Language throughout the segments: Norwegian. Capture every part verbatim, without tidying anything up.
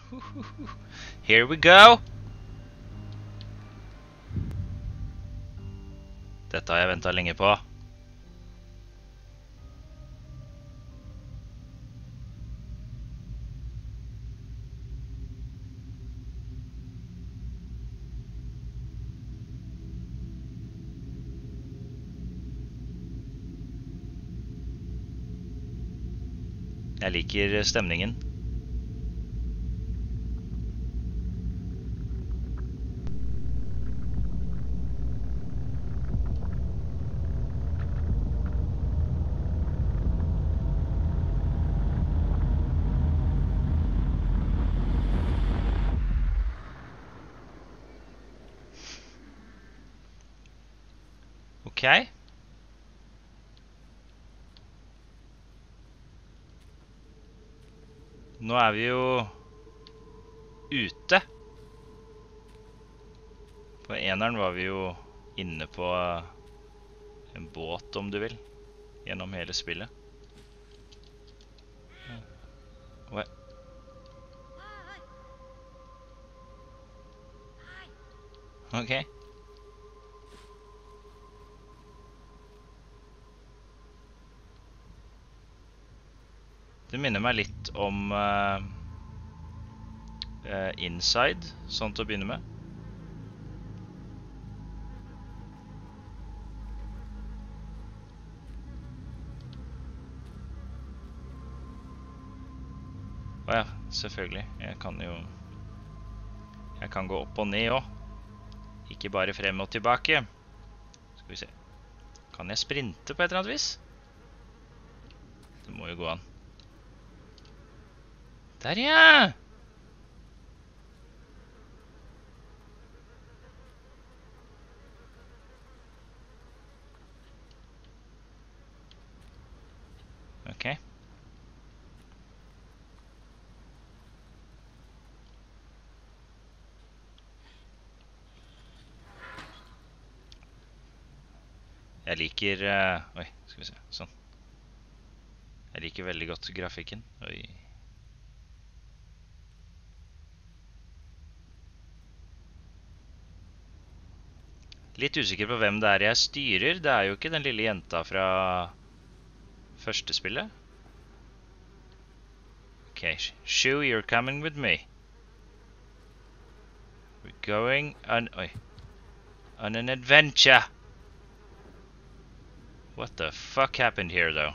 Here we go! Dette har jeg ventet lenge på. Jeg liker stemningen. Ok. Nå er vi jo ute. På eneren var vi jo inne på en båt, om du vil, gjennom hele spillet. Oi. Ok. Det minner meg litt om uh, uh, Inside, sånn til å begynne med. Åja, selvfølgelig. Jeg kan jo... Jeg kan gå opp og ned også. Ikke bare frem og tilbake. Skal vi se. Kan jeg sprinte på et eller annet vis? Det må jo gå an. Der, ja! Ok. Jeg liker... Uh, oi, skal vi se. Sånn. Jeg liker veldig godt grafikken. Oi. Litt usikker på hvem det er jeg styrer. Det er jo ikke den lille jenta fra første spillet. Ok, Shu, you're coming with me. We're going on... Oi. On an adventure. What the fuck happened here, though?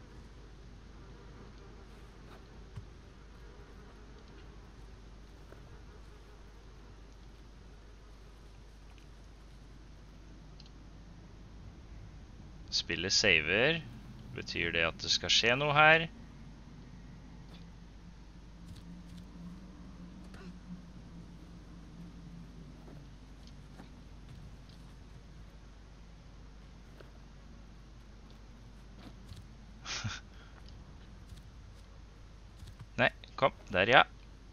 Spillet saver. Betyr det at det skal skje noe her? Nei, kom. Der, ja.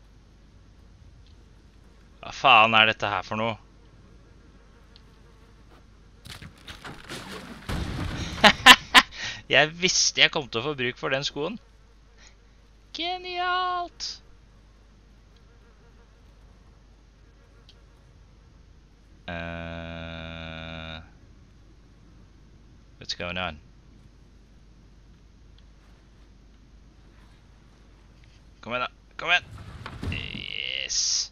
Hva faen er dette her for noe? Jeg visste jeg kom til å få bruk for den skoen. Genialt! Uh, what's going on? Kom igjen da, kom igjen! Yes!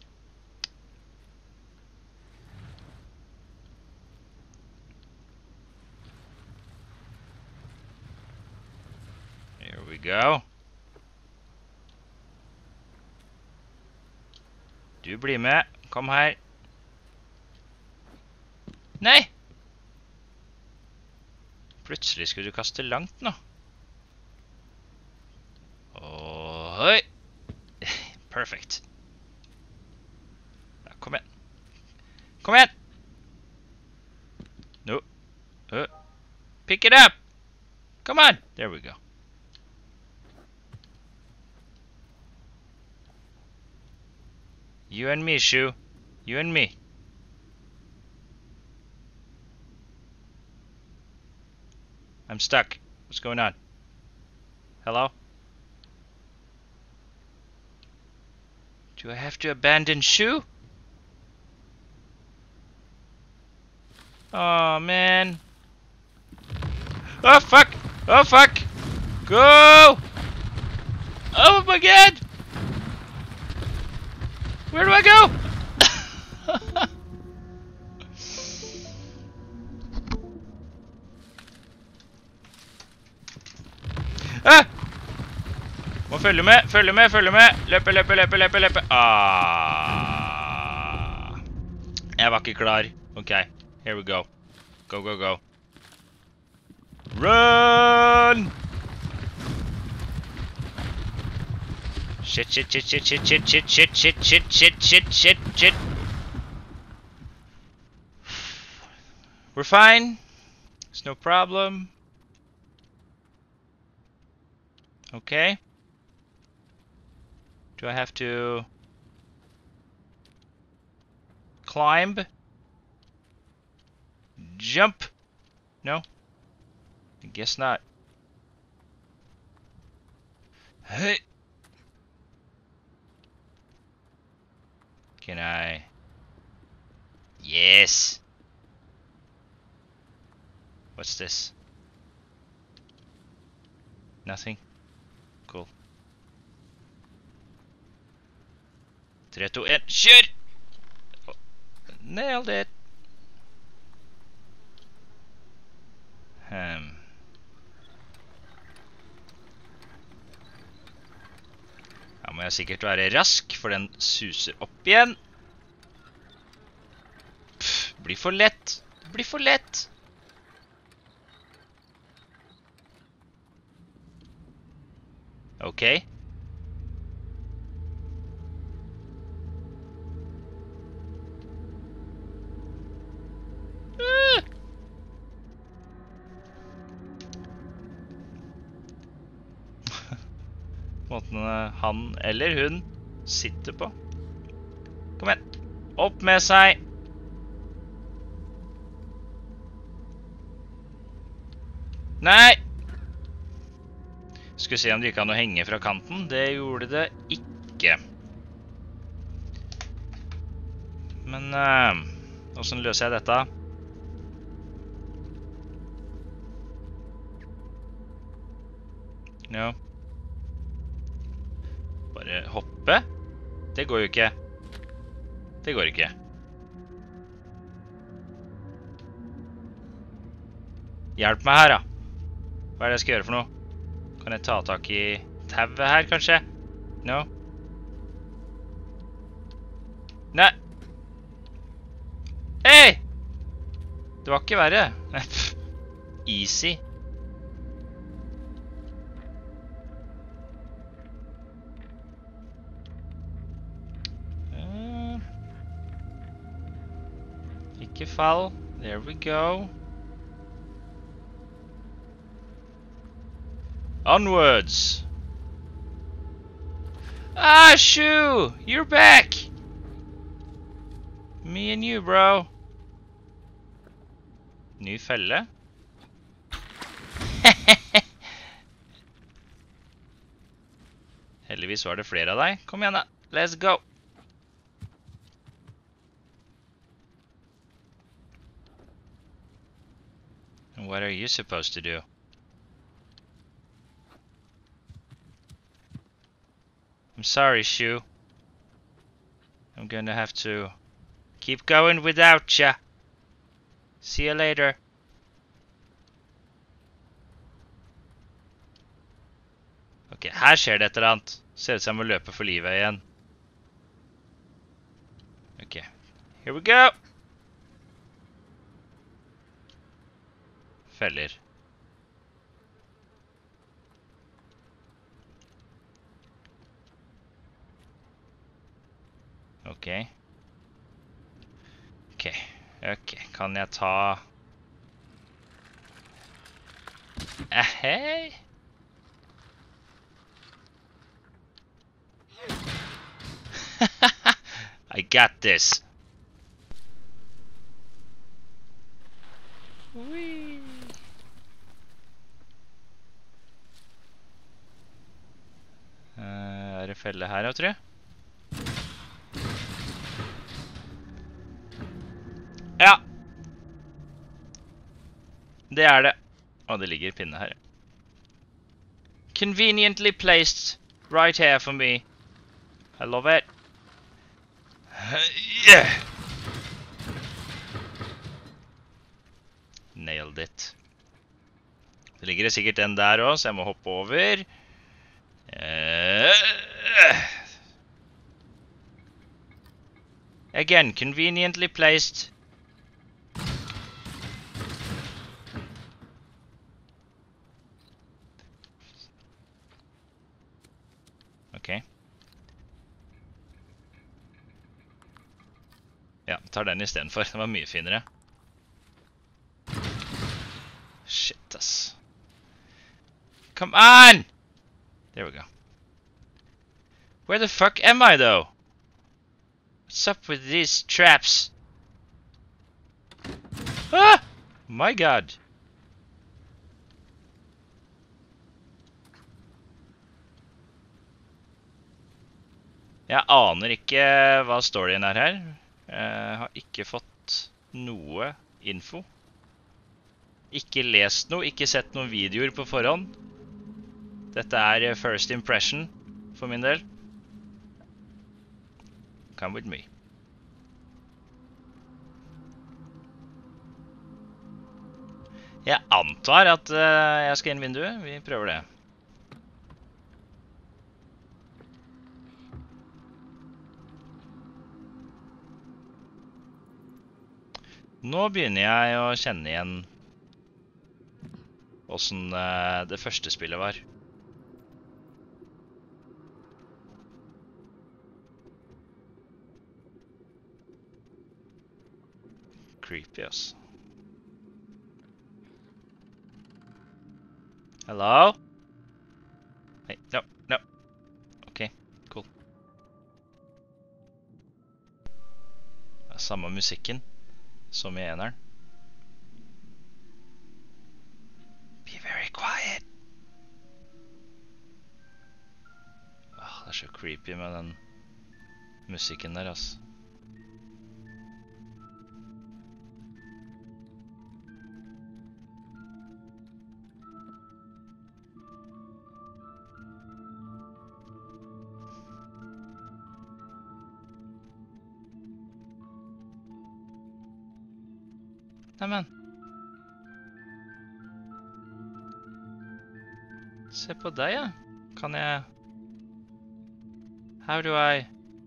Here we go. Du blir med. Kom her. Nei! Plutselig skulle du kaste langt nå. Oi! Perfect. Ja, kom igjen. Kom igjen! No. Uh. Pick it up! Come on! There we go. You and me, Shu. You and me. I'm stuck. What's going on? Hello? Do I have to abandon Shu? Oh, man. Oh, fuck! Oh, fuck! Go! Oh, my God! Where do I go? Ah! Må følge med, følge med, følge med. Løpe, løpe, løpe, løpe, løpe. Ah. Jeg var ikke klar. Ok, here we go. Go, go, go. Run! Shit, shit, shit, shit, shit, shit, shit, shit, shit, shit, shit, shit, shit, shit. We're fine. It's no problem. Okay. Do I have to climb? Jump? No? I guess not. Hey. Can I? Yes. What's this? Nothing. Cool. three, two, one, shoot! Oh, nailed it. Hmm. Da må jeg sikkert være rask, for den suser opp igjen. Pff, blir for lett. Det blir for lett. Ok. Uh. Måten han eller hun sitter på. Kom igjen. Opp med seg. Nei! Skal vi se om det gikk an å henge fra kanten. Det gjorde det ikke. Men uh, hvordan løser jeg dette? Ja. Bare hoppe? Det går jo ikke. Det går ikke. Hjelp meg her, da. Hva er det jeg skal gjøre for noe? Kan jeg ta tak i tauet her, kanskje? No? Nei! Hei! Det var ikke verre. Easy. Uh, ikke fall. There we go. Onwards! Ah, Shu! You're back! Me and you, bro. Ny felle. Heldigvis var det flere av deg. Kom igjen da. Let's go! And what are you supposed to do? I'm sorry, Shu. I'm gonna have to keep going without ya. See you later. Ok, her skjer det et eller annet. Ser ut som jeg må løpe for livet igjen. Ok, here we go. Feller. Ok. Ok, ok. Kan jeg ta... Eh, hei! I got this. Whee! Uh, er det felle her, jeg tror jeg? Ja. Det er det. Og det ligger pinne her. Conveniently placed right here for me. I love it. Yeah. Nailed it. Det ligger det sikkert en der også, så jeg må hoppe over. Uh, again, conveniently placed. Ok. Ja, tar den i stedet for. Det var mye finere. Shit, ass. Come on! There we go. Where the fuck am I, though? What's up with these traps? Ah! My god. Jeg aner ikke hva storyen er her. Jeg har ikke fått noe info. Ikke lest noe, ikke sett noen videoer på forhånd. Dette er first impression for min del. Come with me. Jeg antar at uh, jeg skal inn vinduet. Vi prøver det. Nå begynner jeg å kjenne igjen hvordan uh, det første spillet var. Creepy, ass. Hello? Hey, no, no. Ok, cool. Det er samme musikken som i eneren. Be very quiet. Åh, det er så creepy med den musikken der, ass. Neimen. Se på deg, ja. Kan jeg... How do I...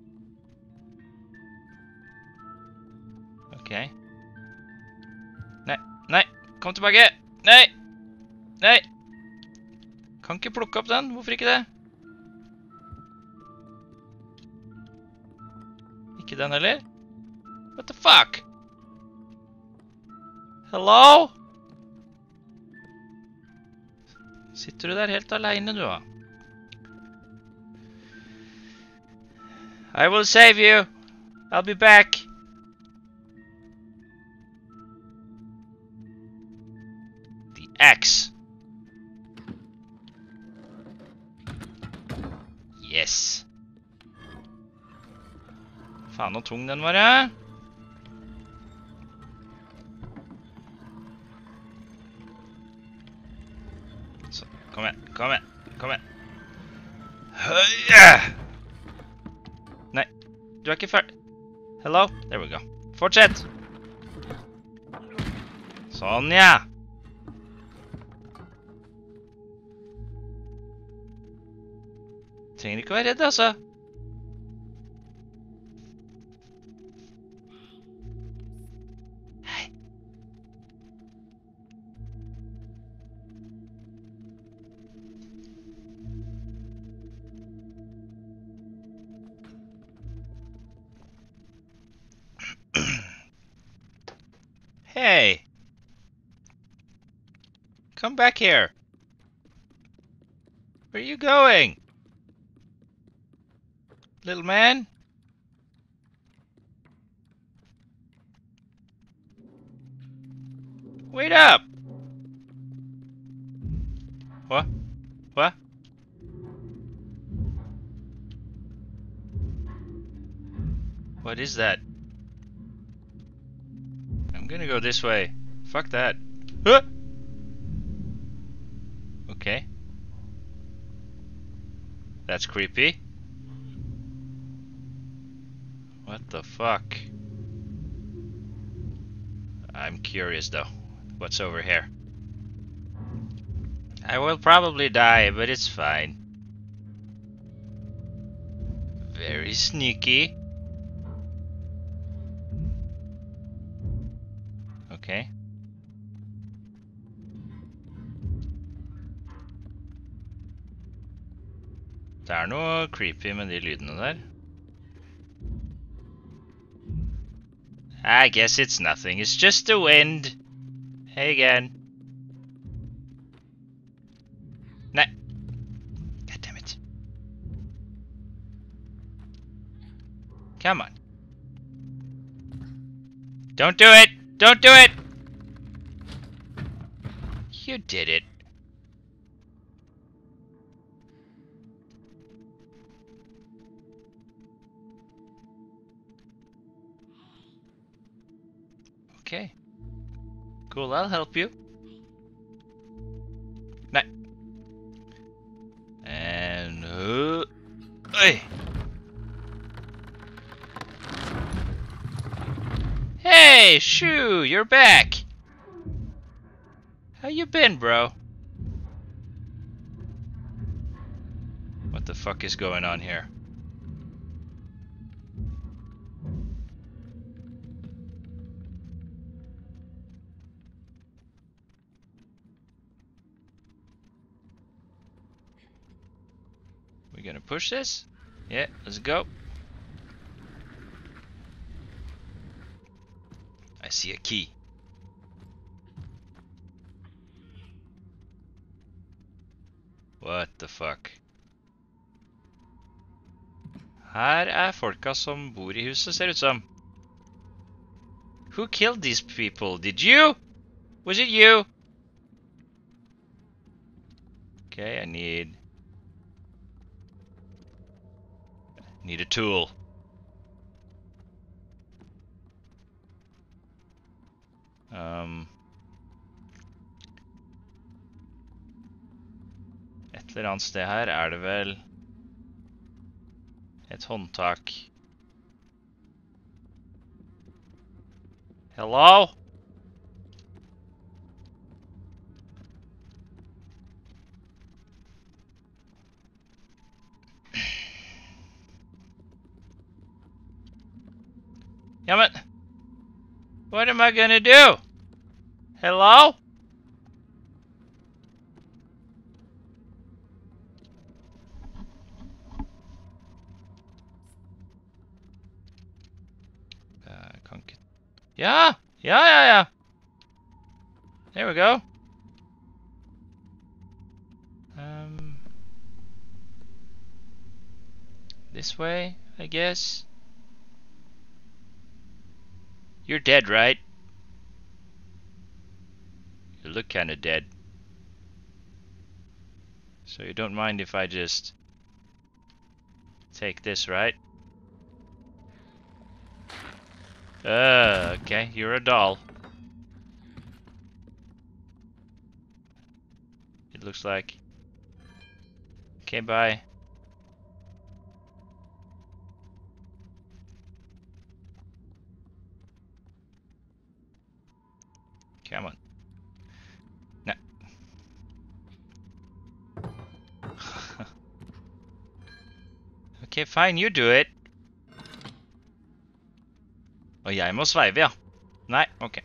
Ok. Nei, nei, kom tilbake! Nei! Nei! Kan ikke plukke opp den, hvorfor ikke det? Ikke den heller? What the fuck? Hello? Sitter du der helt alene, du, da? I will save you. I'll be back. The axe. Yes. Faen, hvor tung den var, ja. Kom igjen, kom igjen, kom igjen. Nei, du er ikke ferdig. Hello? There we go. Fortsett! Sånn, ja. Trenger ikke å være redd, altså. Hey! Come back here! Where are you going? Little man? Wait up! What? What? What is that? I'm gonna go this way. Fuck that. Huh! Okay. That's creepy. What the fuck? I'm curious though. What's over here? I will probably die, but it's fine. Very sneaky. Okay. Det er noe creepy med de lydene der. I guess it's nothing. It's just the wind. Hey again. Nei. God damn it. Come on. Don't do it! Don't do it! You did it. Okay. Cool, I'll help you. No. And... Uh, hey! Hey, Shoo, you're back! How you been, bro? What the fuck is going on here? We gonna push this? Yeah, let's go. I see a key. What the fuck? Her er folka som bor i huset, ser ut som. Who killed these people? Did you? Was it you? Okay, I need... Need a tool. Um... Et eller annet sted her er det vel... Et håndtak. Hello? Damn it. What am I gonna do? Hello? Uh, can't get... Yeah! Yeah, yeah, yeah! There we go. Um... This way, I guess. You're dead, right? You look kinda dead. So you don't mind if I just take this, right? Uh, okay, you're a doll. It looks like. Okay, bye. Come on. No. Okay, fine, you do it. Og jeg må sveive, ja. Nei, ok.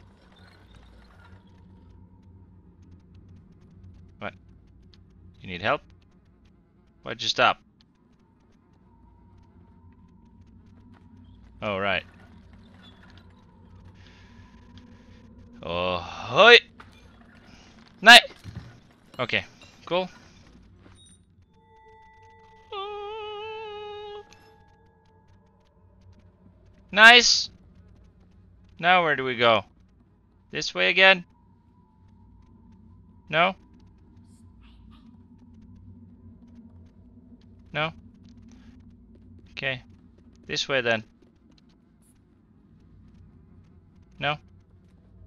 What? You need help? Why'd you stop? Oh, right. Oh, hoi! Nei! Okay, cool. Nice! Now where do we go? This way again? No? No? Okay. This way then. No?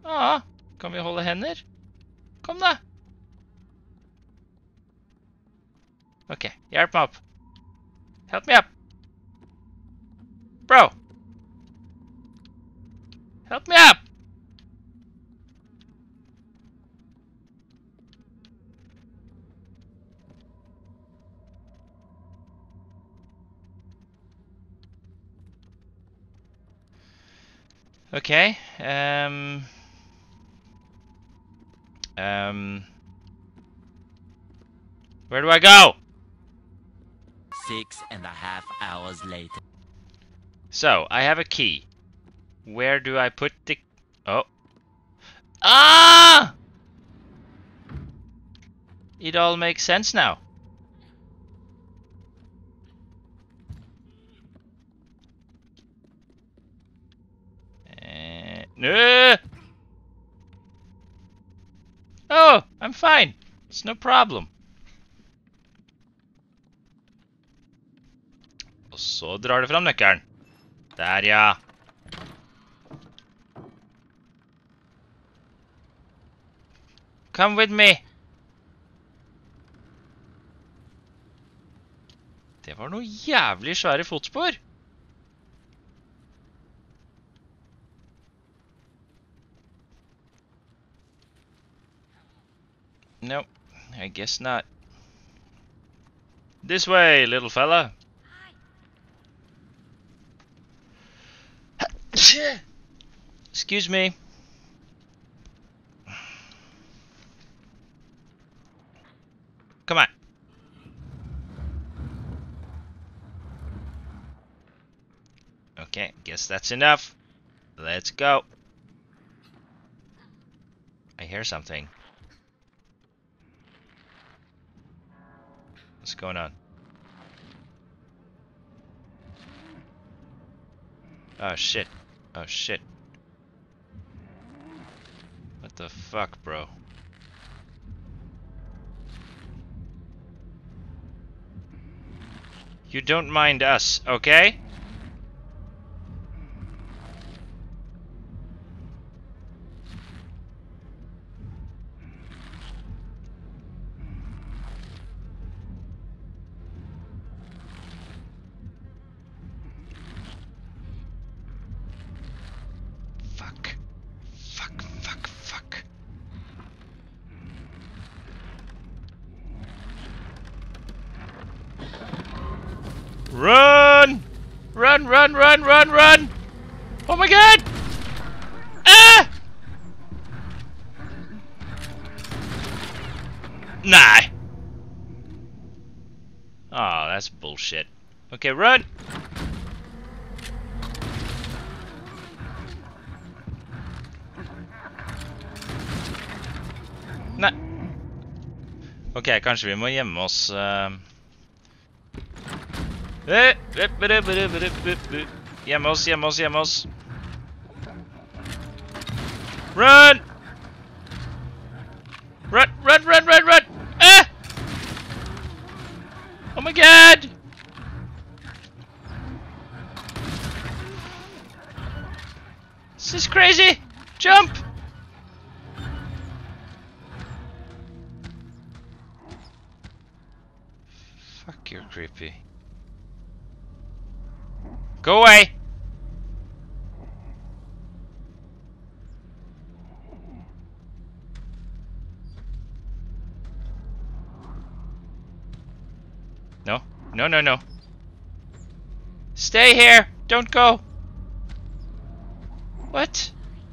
Ah, kan vi holde hender? Kom da! Ok, hjelp meg opp. Help me up! Bro! Help me up! Okay, um... Um... Where do I go? Six and a half hours later. So, I have a key. Where do I put the... Oh. Ah! It all makes sense now. Uh, no! Oh, I'm fine. It's no problem. Og så drar det fram nøkkelen. Der, ja. Come with me. Det var noe jævlig svære fotspor. No, I guess not. This way, little fella. Excuse me. Come on. Okay, guess that's enough. Let's go. I hear something. What's going on? Oh shit. Oh shit. What the fuck, bro? You don't mind us, okay? Fuck. Fuck, fuck, fuck. Run! Run, run, run, run, run! Oh my god! Ah! Nah. Oh, that's bullshit. Okay, run! Nei. Ok, kanskje vi må gjemme oss... Uh... Gjemme oss, gjemme oss, gjemme oss. Run! Run, run, run, run, run! Ah! Oh my god! This is crazy! Jump! Fuck, you're creepy. Go away! No, no, no, no. Stay here! Don't go! What?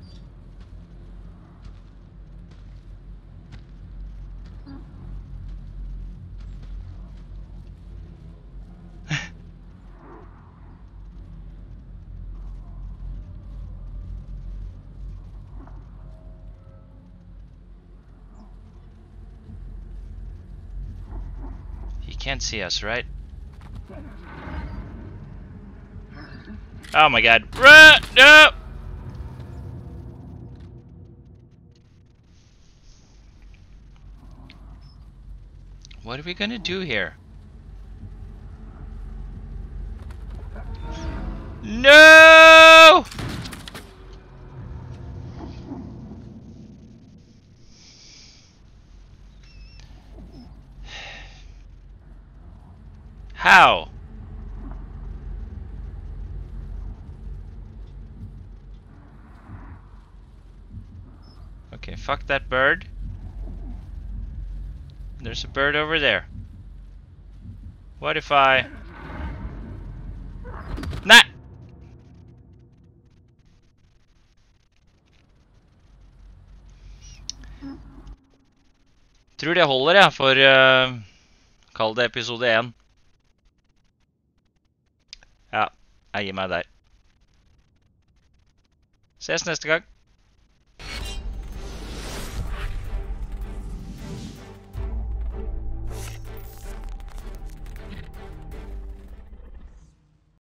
He can't see us, right? Oh my god. Run! No! What are we gonna do here? No! fuck that bird. There's a bird over there. What if I... Nei! Tror det holder, ja, for uh, kall det episode én. Ja, jeg gir meg der. Ses neste gang.